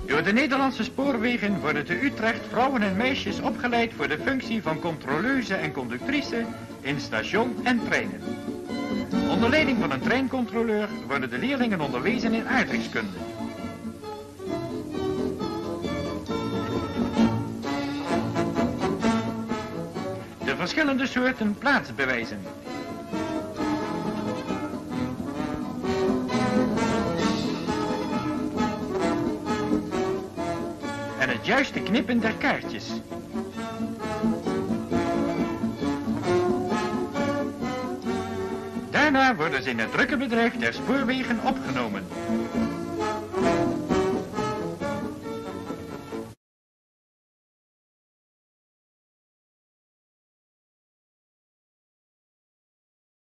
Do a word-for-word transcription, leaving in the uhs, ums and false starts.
Door de Nederlandse spoorwegen worden te Utrecht vrouwen en meisjes opgeleid voor de functie van controleuse en conductrice in station en treinen. Onder leiding van een treincontroleur worden de leerlingen onderwezen in aardrijkskunde. De verschillende soorten plaatsbewijzen. En het juiste knippen der kaartjes. Daarna worden ze in het drukke bedrijf der spoorwegen opgenomen.